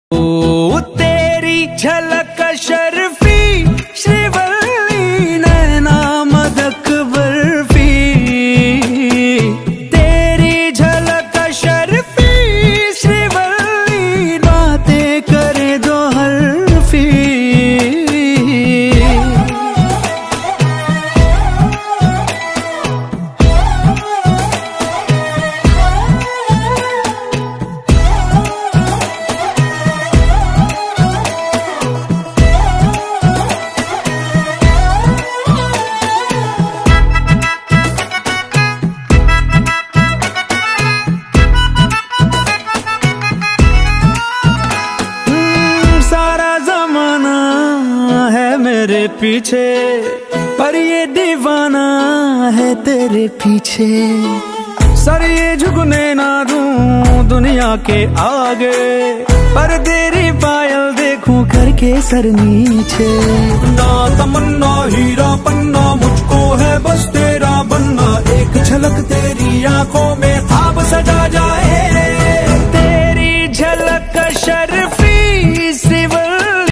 ओ तेरी झलक शर्फी श्रीवल्ली नैना मदक बर्फी, तेरी झलक शर्फी श्रीवल्ली बातें करे दो हरफी। मेरे पीछे पर ये दीवाना है तेरे पीछे, सर ये झुकने ना दूं दुनिया के आगे, पर तेरी पायल देखूं करके सर नीचे। ना तमन्ना हीरा पन्ना मुझको है बस तेरा बनना, एक झलक तेरी आंखों में ख्वाब सजा जा